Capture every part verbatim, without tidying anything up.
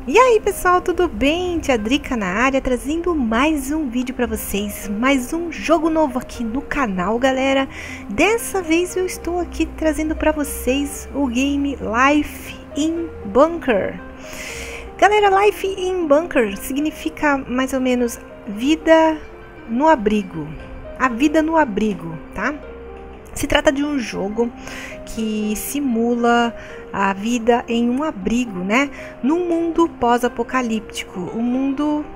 E aí pessoal, tudo bem? Tia Drica na área, trazendo mais um vídeo pra vocês, mais um jogo novo aqui no canal, galera. Dessa vez eu estou aqui trazendo pra vocês o game Life in Bunker. Galera, Life in Bunker significa mais ou menos vida no abrigo, a vida no abrigo, tá? Se trata de um jogo que simula a vida em um abrigo, né? Num mundo pós-apocalíptico. O mundo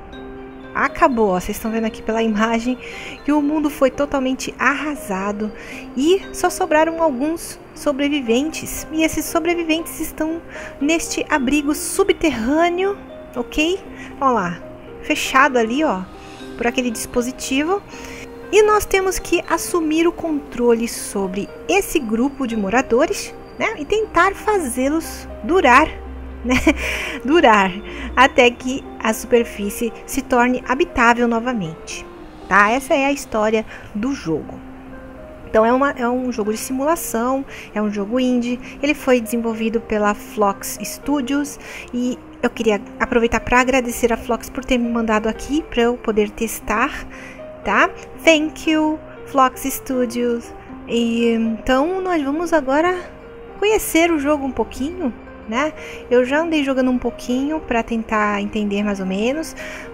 acabou, ó, vocês estão vendo aqui pela imagem que o mundo foi totalmente arrasado e só sobraram alguns sobreviventes. E esses sobreviventes estão neste abrigo subterrâneo, ok? Olha lá, fechado ali, ó, por aquele dispositivo. E nós temos que assumir o controle sobre esse grupo de moradores, né? E tentar fazê-los durar, né? Durar até que a superfície se torne habitável novamente, tá? Essa é a história do jogo. Então é, uma, é um jogo de simulação, é um jogo indie. Ele foi desenvolvido pela Phlox Studios e eu queria aproveitar para agradecer a Phlox por ter me mandado aqui para eu poder testar. Tá? Thank you, Phlox Studios. E então nós vamos agora conhecer o jogo um pouquinho, né? Eu já andei jogando um pouquinho para tentar entender mais ou menos,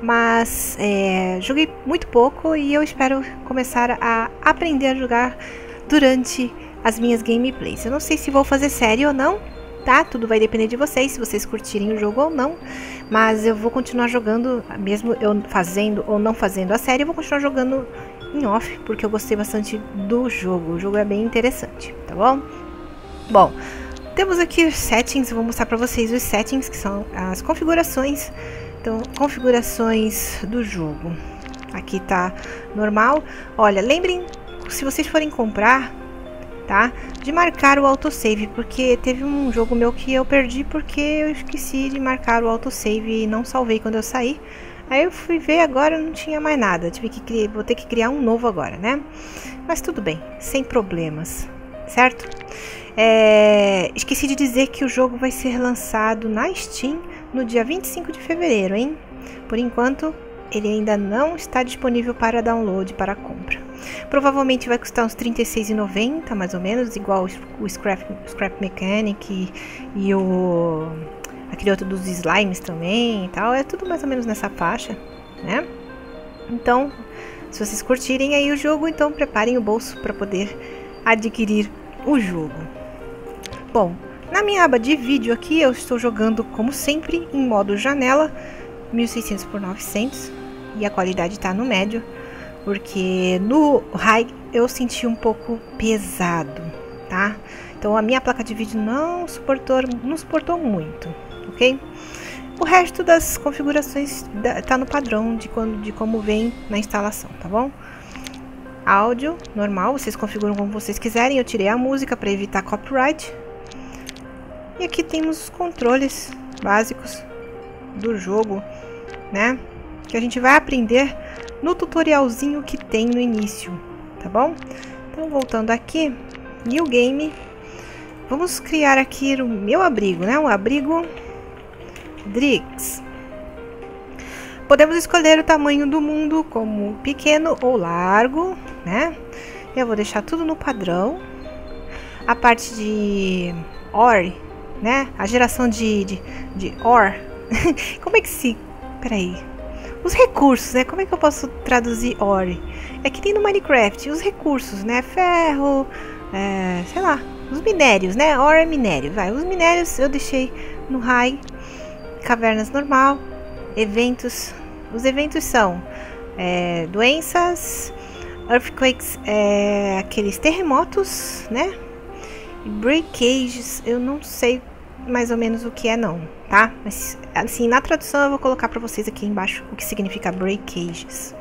mas é, joguei muito pouco e eu espero começar a aprender a jogar durante as minhas gameplays. Eu não sei se vou fazer série ou não, tá? Tudo vai depender de vocês, se vocês curtirem o jogo ou não. Mas eu vou continuar jogando, mesmo eu fazendo ou não fazendo a série, eu vou continuar jogando em off, porque eu gostei bastante do jogo. O jogo é bem interessante, tá bom? Bom, temos aqui os settings, eu vou mostrar pra vocês os settings, que são as configurações. Então, configurações do jogo. Aqui tá normal. Olha, lembrem, se vocês forem comprar, tá? De marcar o autosave, porque teve um jogo meu que eu perdi porque eu esqueci de marcar o autosave e não salvei quando eu saí. Aí eu fui ver, agora não tinha mais nada, tive que criar, vou ter que criar um novo agora, né? Mas tudo bem, sem problemas, certo? É, esqueci de dizer que o jogo vai ser lançado na Steam no dia vinte e cinco de fevereiro, hein? Por enquanto, ele ainda não está disponível para download, para compra. Provavelmente vai custar uns trinta e seis reais e noventa centavos, mais ou menos, igual o Scrap, Scrap Mechanic e, e o aquele outro dos slimes também e tal. É tudo mais ou menos nessa faixa, né? Então, se vocês curtirem aí o jogo, então preparem o bolso para poder adquirir o jogo. Bom, na minha aba de vídeo aqui, eu estou jogando, como sempre, em modo janela, mil e seiscentos por novecentos, e a qualidade está no médio, porque no high eu senti um pouco pesado, tá? Então a minha placa de vídeo não suportou, não suportou muito, ok? O resto das configurações tá no padrão de, quando, de como vem na instalação, tá bom? Áudio normal, vocês configuram como vocês quiserem. Eu tirei a música para evitar copyright. E aqui temos os controles básicos do jogo, né? Que a gente vai aprender no tutorialzinho que tem no início, tá bom? Então, voltando aqui, new game, vamos criar aqui o meu abrigo, né? O abrigo Drix. Podemos escolher o tamanho do mundo como pequeno ou largo, né? Eu vou deixar tudo no padrão. A parte de ore, né? A geração de, de, de ore. Como é que se... Peraí. Os recursos, né? Como é que eu posso traduzir ore? É que tem no Minecraft os recursos, né? Ferro, é, sei lá, os minérios, né? Ore é minério, vai. Os minérios eu deixei no high. Cavernas normal. Eventos. Os eventos são é, doenças, earthquakes, é, aqueles terremotos, né? E breakages, eu não sei mais ou menos o que é não, tá? Mas assim, na tradução eu vou colocar para vocês aqui embaixo o que significa breakages.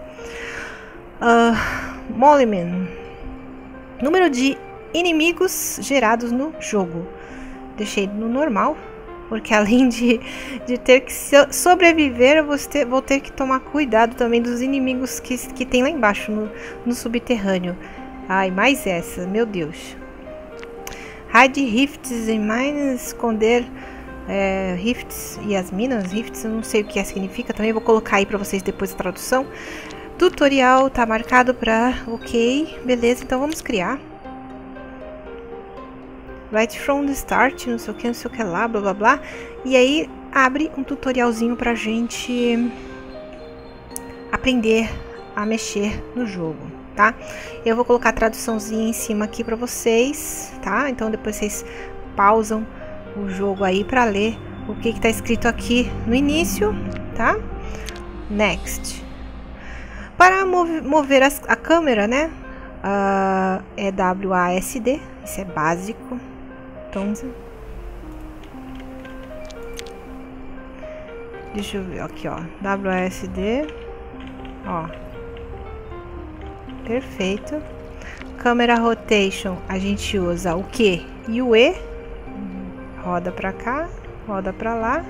Uh, Monument, número de inimigos gerados no jogo. Deixei no normal, porque além de, de ter que sobreviver, eu vou ter, vou ter que tomar cuidado também dos inimigos que, que tem lá embaixo, no, no subterrâneo. Ai, mais essa, meu Deus. Hide rifts em mines, esconder é, Rifts e as minas. Rifts eu não sei o que é, significa, também vou colocar aí pra vocês depois a tradução. Tutorial tá marcado pra ok, beleza, então vamos criar. Right from the start, não sei o que, não sei o que lá, blá blá blá. E aí abre um tutorialzinho pra gente aprender a mexer no jogo, tá? Eu vou colocar a traduçãozinha em cima aqui pra vocês, tá? Então depois vocês pausam o jogo aí pra ler o que que tá escrito aqui no início, tá? Next. Para mover, mover as, a câmera, né? Uh, é W A S D, isso é básico. Então, deixa eu ver aqui, ó. W A S D, ó. Perfeito. Câmera rotation, a gente usa o Q e o E. Roda pra cá, roda pra lá.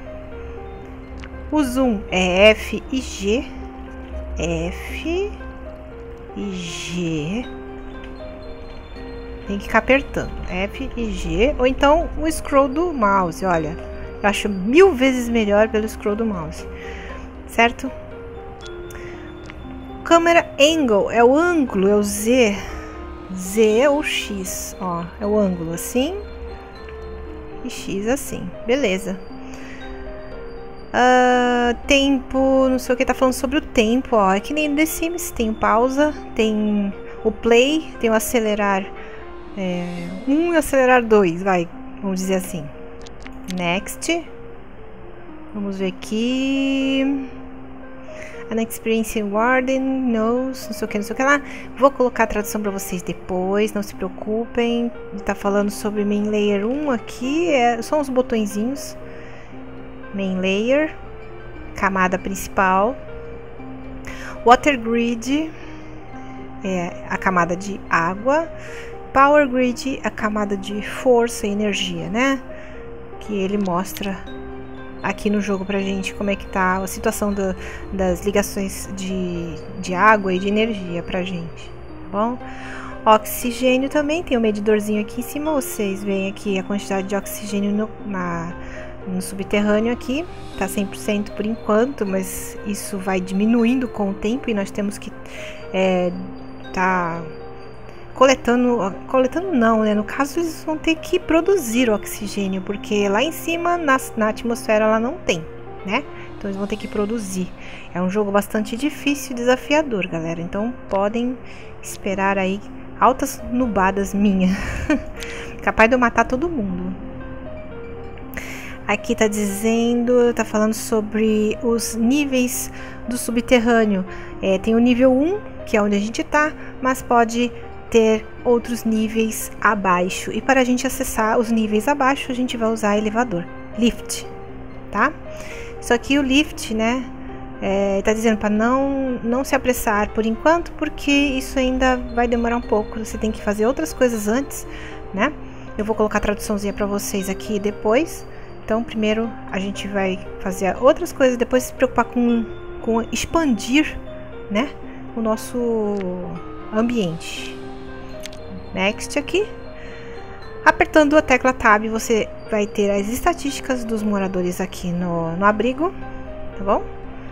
O zoom é F e G. F e G. Tem que ficar apertando F e G. Ou então o scroll do mouse. Olha, eu acho mil vezes melhor pelo scroll do mouse, certo? Câmera angle é o ângulo, é o Z. Z ou X, ó, é o ângulo assim e X assim, beleza. Uh, tempo, não sei o que, tá falando sobre o tempo, ó, é que nem no The Sims, tem o pausa, tem o play, tem o acelerar é, um e acelerar dois, vai, vamos dizer assim. Next. Vamos ver aqui. An Experience Warden knows, não sei o que, não sei o que lá. Vou colocar a tradução para vocês depois, não se preocupem. Tá falando sobre Main Layer um aqui, é, são os botõezinhos. Main Layer, camada principal. Water Grid, é a camada de água. Power Grid, a camada de força e energia, né? Que ele mostra aqui no jogo pra gente como é que tá a situação do, das ligações de, de água e de energia pra gente, tá bom? Oxigênio também, tem um medidorzinho aqui em cima, vocês veem aqui a quantidade de oxigênio no, na, no subterrâneo aqui, tá cem por cento por enquanto, mas isso vai diminuindo com o tempo e nós temos que é, tá coletando, coletando não, né? No caso eles vão ter que produzir oxigênio, porque lá em cima na, na atmosfera ela não tem, né? Então eles vão ter que produzir. É um jogo bastante difícil e desafiador, galera. Então podem esperar aí altas nubadas minhas. Capaz de eu matar todo mundo. Aqui tá dizendo, tá falando sobre os níveis do subterrâneo. É, tem o nível um, que é onde a gente tá, mas pode ter outros níveis abaixo. E para a gente acessar os níveis abaixo, a gente vai usar elevador, lift, tá? Só que o lift, né, é, tá dizendo para não não se apressar por enquanto, porque isso ainda vai demorar um pouco. Você tem que fazer outras coisas antes, né? Eu vou colocar a traduçãozinha para vocês aqui depois. Então, primeiro a gente vai fazer outras coisas, depois se preocupar com, com expandir, né, o nosso ambiente. Next aqui. Apertando a tecla Tab, você vai ter as estatísticas dos moradores aqui no, no abrigo, tá bom?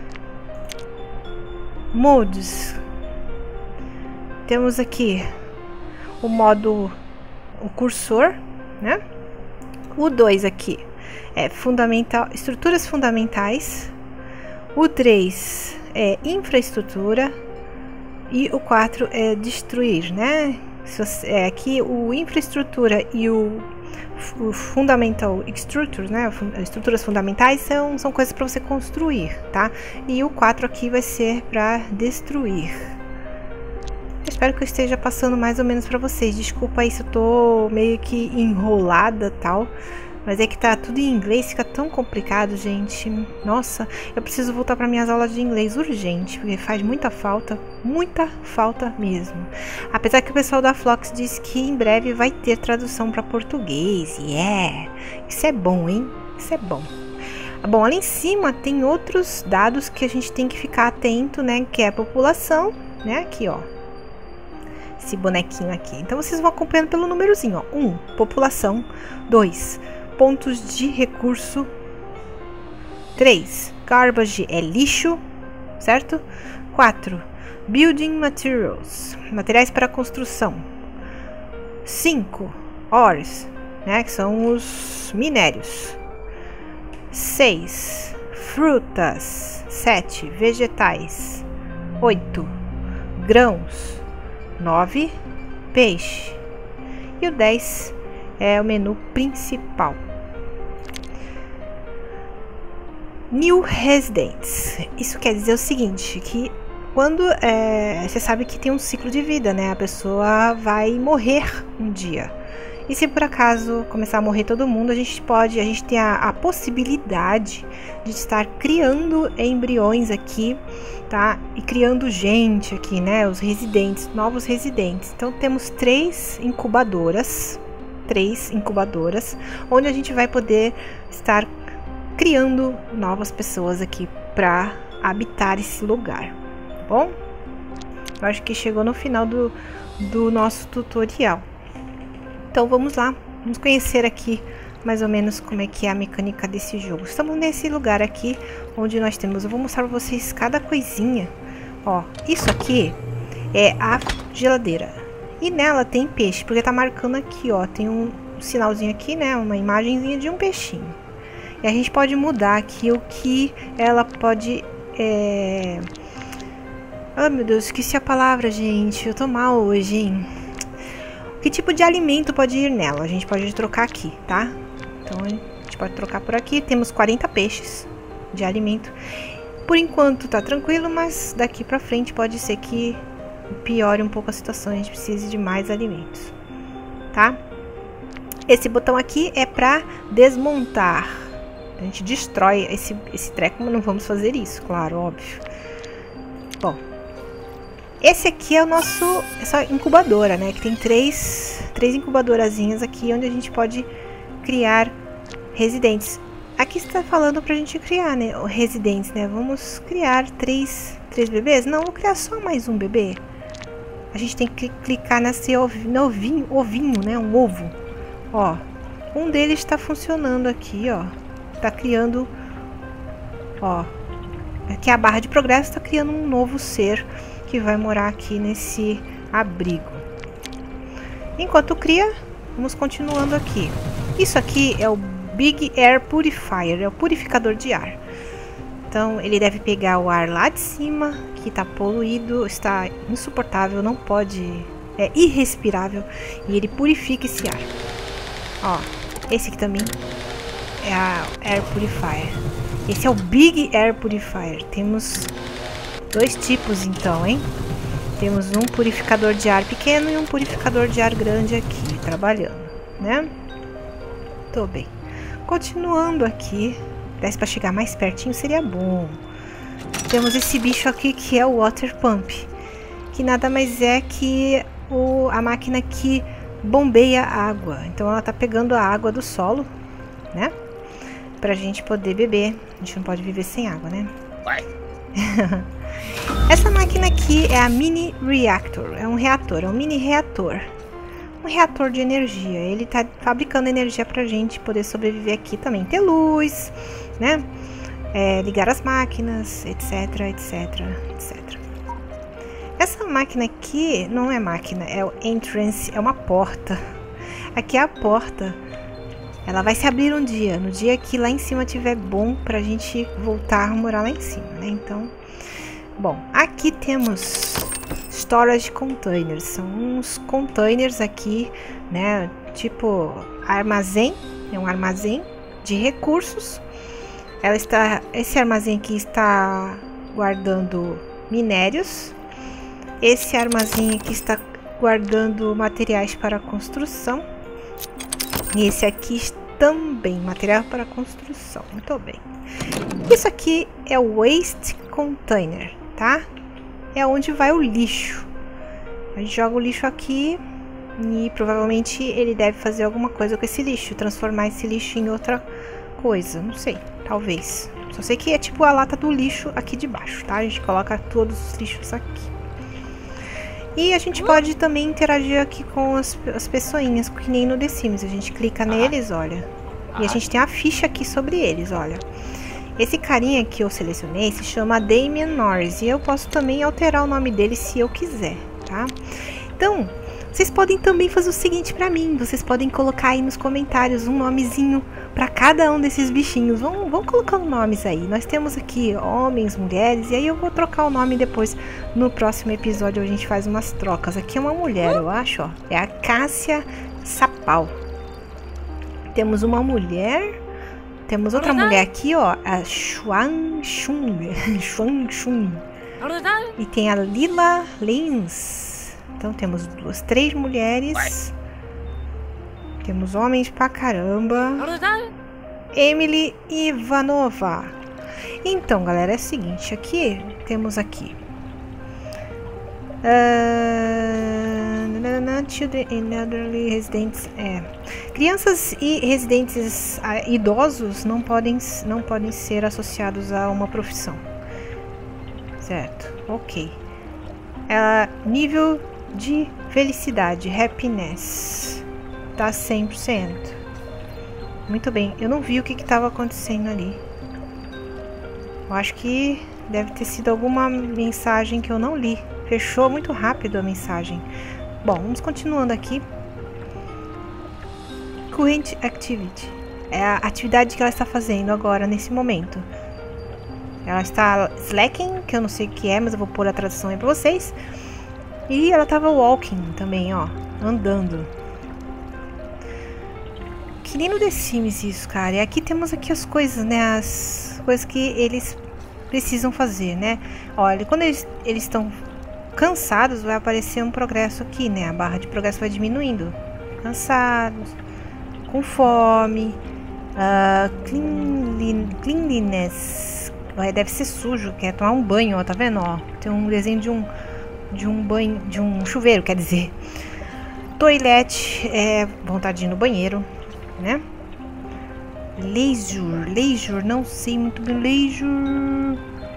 Modos. Temos aqui o modo, o cursor, né? O dois aqui é fundamental, estruturas fundamentais. O três é infraestrutura. E o quatro é destruir, né? É, aqui o infraestrutura e o, o fundamental structures, né? Estruturas fundamentais são, são coisas para você construir, tá? E o quatro aqui vai ser para destruir. Eu espero que eu esteja passando mais ou menos para vocês. Desculpa aí se eu tô meio que enrolada tal. Mas é que tá tudo em inglês, fica tão complicado, gente. Nossa, eu preciso voltar para minhas aulas de inglês urgente, porque faz muita falta, muita falta mesmo. Apesar que o pessoal da Flox disse que em breve vai ter tradução para português. Yeah! Isso é bom, hein? Isso é bom. Bom, ali em cima tem outros dados que a gente tem que ficar atento, né? Que é a população, né? Aqui, ó. Esse bonequinho aqui. Então vocês vão acompanhando pelo númerozinho, ó. um, população. dois, pontos de recurso. três. Garbage é lixo, certo? quatro. Building materials, materiais para construção. cinco. Ores, né, que são os minérios. seis. Frutas. sete. Vegetais. oito. Grãos. nove. Peixe. E o dez é o menu principal. New Residents. Isso quer dizer o seguinte, que quando é, você sabe que tem um ciclo de vida, né? A pessoa vai morrer um dia. E se por acaso começar a morrer todo mundo, a gente pode, a gente tem a, a possibilidade de estar criando embriões aqui, tá? E criando gente aqui, né? Os residentes, novos residentes. Então temos três incubadoras, três incubadoras, onde a gente vai poder estar criando novas pessoas aqui para habitar esse lugar, tá bom? Eu acho que chegou no final do, do nosso tutorial. Então vamos lá, vamos conhecer aqui mais ou menos como é que é a mecânica desse jogo. Estamos nesse lugar aqui, onde nós temos, eu vou mostrar para vocês cada coisinha. Ó, isso aqui é a geladeira, e nela tem peixe, porque tá marcando aqui, ó, tem um sinalzinho aqui, né, uma imagenzinha de um peixinho. E a gente pode mudar aqui o que ela pode... É... Oh, meu Deus, esqueci a palavra, gente. Eu tô mal hoje, hein? Que tipo de alimento pode ir nela? A gente pode trocar aqui, tá? Então, a gente pode trocar por aqui. Temos quarenta peixes de alimento. Por enquanto tá tranquilo, mas daqui pra frente pode ser que piore um pouco a situação. A gente precise de mais alimentos, tá? Esse botão aqui é pra desmontar. A gente destrói esse, esse treco, mas não vamos fazer isso, claro, óbvio. Bom, esse aqui é o nosso, essa incubadora, né? Que tem três, três incubadorazinhas aqui, onde a gente pode criar residentes. Aqui está falando pra gente criar, né? Residentes, né? Vamos criar três, três bebês? Não, vou criar só mais um bebê. A gente tem que clicar nesse ovinho, ovinho, ovinho, né? Um ovo. Ó, um deles está funcionando aqui, ó. Tá criando, ó, aqui a barra de progresso está criando um novo ser que vai morar aqui nesse abrigo. Enquanto cria, vamos continuando aqui. Isso aqui é o Big Air Purifier, é o purificador de ar. Então ele deve pegar o ar lá de cima, que está poluído, está insuportável, não pode, é irrespirável, e ele purifica esse ar. Ó, esse aqui também é a Air Purifier. Esse é o Big Air Purifier. Temos dois tipos então, hein? Temos um purificador de ar pequeno e um purificador de ar grande aqui, trabalhando, né? Tô bem. Continuando aqui, desse para chegar mais pertinho seria bom. Temos esse bicho aqui que é o Water Pump, que nada mais é que o, a máquina que bombeia a água. Então ela tá pegando a água do solo, né? Pra gente poder beber. A gente não pode viver sem água, né? Vai. Essa máquina aqui é a Mini Reactor. É um reator, é um mini reator. Um reator de energia. Ele tá fabricando energia pra gente poder sobreviver aqui também. Ter luz, né? É, ligar as máquinas, etc, etc, etcétera. Essa máquina aqui não é máquina, é o entrance, é uma porta. Aqui é a porta. Ela vai se abrir um dia, no dia que lá em cima tiver bom pra gente voltar a morar lá em cima, né? Então, bom, aqui temos storage containers, são uns containers aqui, né? Tipo armazém, é um armazém de recursos. Ela está, esse armazém aqui está guardando minérios. Esse armazém aqui está guardando materiais para construção. E esse aqui também, material para construção. Muito bem. Isso aqui é o Waste Container, tá? É onde vai o lixo. A gente joga o lixo aqui e provavelmente ele deve fazer alguma coisa com esse lixo. Transformar esse lixo em outra coisa. Não sei, talvez. Só sei que é tipo a lata do lixo aqui de baixo, tá? A gente coloca todos os lixos aqui. E a gente pode também interagir aqui com as, as pessoinhas, que nem no The Sims. A gente clica neles, olha. E a gente tem a ficha aqui sobre eles, olha. Esse carinha que eu selecionei se chama Damian Norris. E eu posso também alterar o nome dele se eu quiser, tá? Então, vocês podem também fazer o seguinte pra mim. Vocês podem colocar aí nos comentários um nomezinho pra cada um desses bichinhos. Vão, vão colocando nomes aí. Nós temos aqui homens, mulheres. E aí eu vou trocar o nome depois. No próximo episódio a gente faz umas trocas. Aqui é uma mulher, eu acho, ó. É a Cássia Sapal. Temos uma mulher... Temos outra mulher aqui, ó, a Xuan Xun. Xuan Xun. E tem a Lila Lins. Então temos duas, três mulheres. Temos homens pra caramba. Emily Ivanova. Então, galera, é o seguinte, aqui temos aqui. Uh, children and elderly residents. É. Crianças e residentes uh, idosos não podem, não podem ser associados a uma profissão. Certo, ok. Uh, nível de felicidade, happiness, tá cem por cento. Muito bem, eu não vi o que estava acontecendo ali. Eu acho que deve ter sido alguma mensagem que eu não li. Fechou muito rápido a mensagem. Bom, vamos continuando aqui. Current activity. É a atividade que ela está fazendo agora, nesse momento. Ela está slacking, que eu não sei o que é, mas eu vou pôr a tradução aí pra vocês. E ela estava walking também, ó. Andando. Que nem no The Sims isso, cara. E aqui temos aqui as coisas, né? As coisas que eles precisam fazer, né? Olha, quando eles eles estão cansados, vai aparecer um progresso aqui, né? A barra de progresso vai diminuindo. Cansados, com fome, uh, cleanli, cleanliness, deve ser sujo, quer tomar um banho, ó, tá vendo? Ó, tem um desenho de um de um banho, de um chuveiro, quer dizer. Toilette, é vontade de ir no banheiro, né? Leisure, leisure, não sei muito bem, leisure.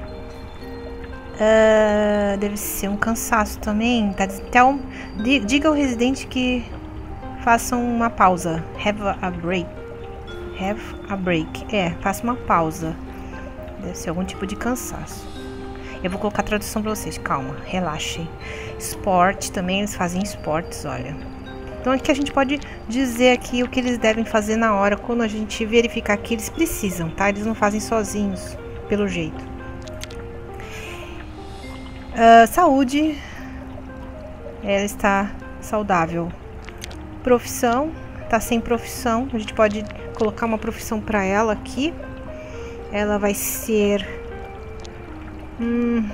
Uh, deve ser um cansaço também. Tá, então, diga ao residente que façam uma pausa. Have a break. Have a break. É, faça uma pausa. Deve ser algum tipo de cansaço. Eu vou colocar a tradução pra vocês. Calma, relaxem. Esporte também, eles fazem esportes, olha. Então aqui a gente pode dizer aqui o que eles devem fazer na hora, quando a gente verificar que eles precisam, tá? Eles não fazem sozinhos, pelo jeito. Uh, saúde, ela está saudável. Profissão, tá sem profissão. A gente pode colocar uma profissão para ela aqui. Ela vai ser hum,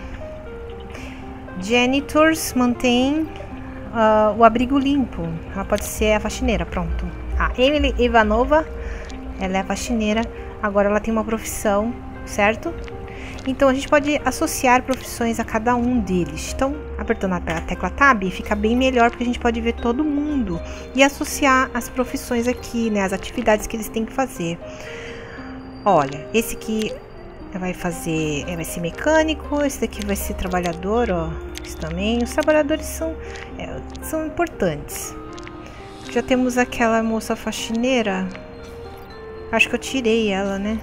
janitors, mantém uh, o abrigo limpo. Ela pode ser a faxineira, pronto. A Emily Ivanova, ela é a faxineira. Agora ela tem uma profissão, certo? Então a gente pode associar profissões a cada um deles. Então, apertando a tecla Tab, fica bem melhor, porque a gente pode ver todo mundo e associar as profissões aqui, né? As atividades que eles têm que fazer. Olha, esse aqui vai fazer, vai ser mecânico, esse daqui vai ser trabalhador, ó. Isso também. Os trabalhadores são, é, são importantes. Já temos aquela moça faxineira. Acho que eu tirei ela, né?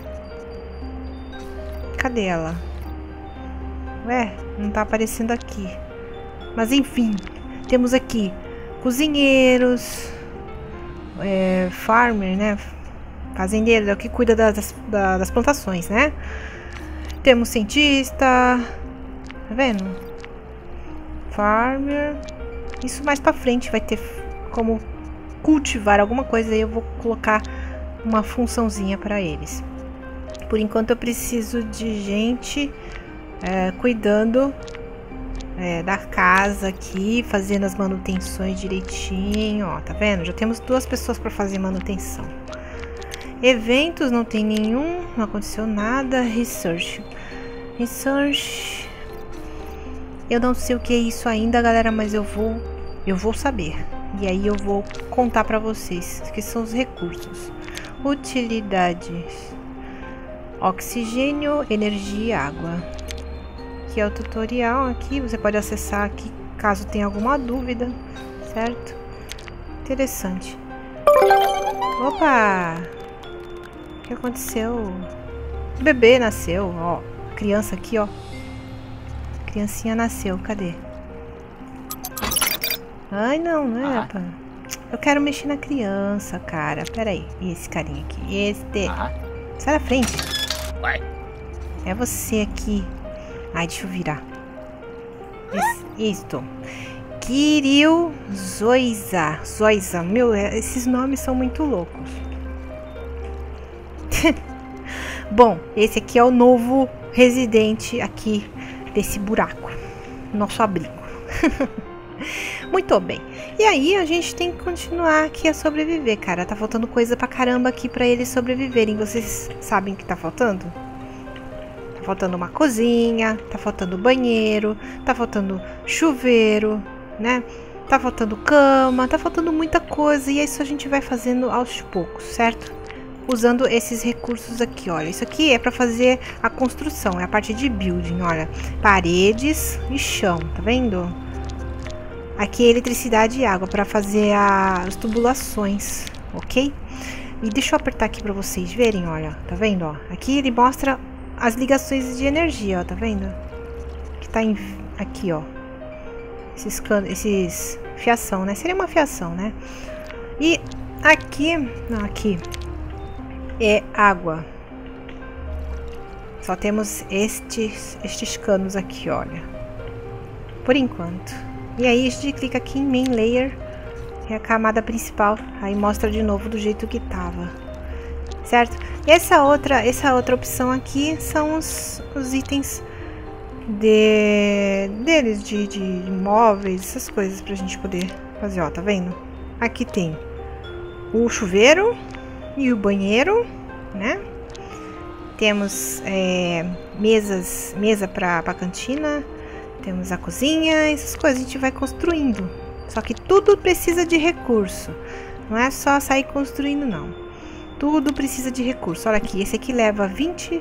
Cadê ela? Ué, não tá aparecendo aqui. Mas enfim, temos aqui cozinheiros, é, farmer, né? Fazendeiro, é o que cuida das, das, das plantações, né? Temos cientista, tá vendo? Farmer. Isso mais pra frente vai ter como cultivar alguma coisa, aí eu vou colocar uma funçãozinha pra eles. Por enquanto eu preciso de gente é, cuidando é, da casa aqui, fazendo as manutenções direitinho, ó, tá vendo? Já temos duas pessoas para fazer manutenção. Eventos, não tem nenhum, não aconteceu nada. Research. Research. Eu não sei o que é isso ainda, galera, mas eu vou, eu vou saber. E aí eu vou contar para vocês que são os recursos. Utilidades. Oxigênio, energia e água. Aqui é o tutorial, aqui você pode acessar aqui caso tenha alguma dúvida, certo? Interessante. Opa! que aconteceu? O bebê nasceu, ó. Criança aqui, ó. Criancinha nasceu, cadê? Ai, não, não é, pá. Eu quero mexer na criança, cara. Pera aí. Esse carinha aqui. Este. Sai da frente. Vai. É você aqui. Ai, deixa eu virar. Isto. Kiryu Zoiza. Zoiza. Meu, esses nomes são muito loucos. Bom, esse aqui é o novo residente aqui desse buraco. Nosso abrigo. Muito bem. E aí a gente tem que continuar aqui a sobreviver, cara. Tá faltando coisa pra caramba aqui pra eles sobreviverem. Vocês sabem o que tá faltando? Tá faltando uma cozinha, tá faltando banheiro, tá faltando chuveiro, né? Tá faltando cama, tá faltando muita coisa. E isso a gente vai fazendo aos poucos, certo? Usando esses recursos aqui, olha. Isso aqui é pra fazer a construção, é a parte de building, olha. Paredes e chão, tá vendo? Aqui é eletricidade e água para fazer a, as tubulações, ok? E deixa eu apertar aqui para vocês verem, olha, tá vendo, ó? Aqui ele mostra as ligações de energia, ó, tá vendo? Que tá em, aqui, ó. Esses canos, esses fiação, né? Seria uma fiação, né? E aqui, não, aqui é água. Só temos estes, estes canos aqui, olha. Por enquanto. E aí a gente clica aqui em Main Layer, que é a camada principal, aí mostra de novo do jeito que tava, certo? E essa outra, essa outra opção aqui são os, os itens de, deles, de, de móveis, essas coisas pra gente poder fazer, ó, tá vendo? Aqui tem o chuveiro e o banheiro, né? Temos é, mesas, mesa pra, pra cantina. Temos a cozinha, essas coisas a gente vai construindo. Só que tudo precisa de recurso. Não é só sair construindo, não. Tudo precisa de recurso. Olha aqui, esse aqui leva vinte,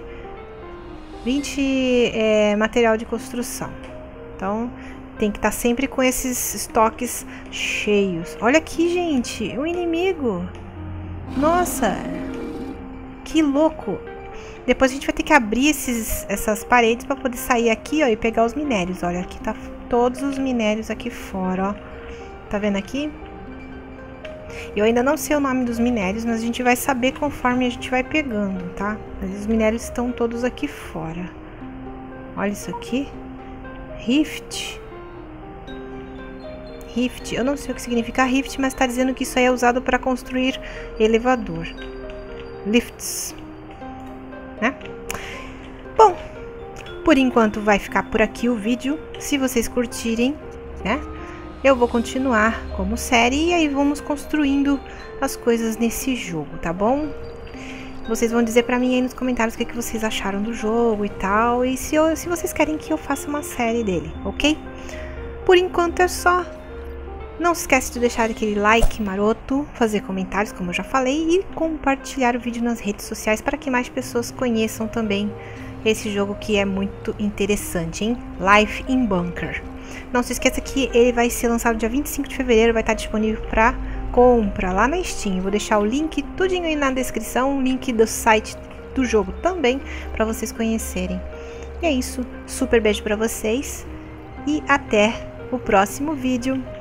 vinte é, material de construção. Então, tem que estar sempre com esses estoques cheios. Olha aqui, gente, o inimigo. Nossa, que louco. Depois a gente vai ter que abrir esses, essas paredes para poder sair aqui, ó, e pegar os minérios. Olha, aqui tá todos os minérios aqui fora, ó. Tá vendo aqui? Eu ainda não sei o nome dos minérios, mas a gente vai saber conforme a gente vai pegando, tá? Mas os minérios estão todos aqui fora. Olha isso aqui. Rift. Rift. Eu não sei o que significa rift, mas tá dizendo que isso aí é usado para construir elevador. Lifts. Né? Bom, por enquanto vai ficar por aqui o vídeo. Se vocês curtirem, né, eu vou continuar como série e aí vamos construindo as coisas nesse jogo, tá bom? Vocês vão dizer pra mim aí nos comentários o que, que vocês acharam do jogo e tal, e se, eu, se vocês querem que eu faça uma série dele, ok? Por enquanto é só. Não se esquece de deixar aquele like maroto, fazer comentários, como eu já falei, e compartilhar o vídeo nas redes sociais para que mais pessoas conheçam também esse jogo que é muito interessante, hein? Life in Bunker. Não se esqueça que ele vai ser lançado dia vinte e cinco de fevereiro, vai estar disponível para compra lá na Steam. Vou deixar o link tudinho aí na descrição, o link do site do jogo também, para vocês conhecerem. E é isso, super beijo para vocês e até o próximo vídeo.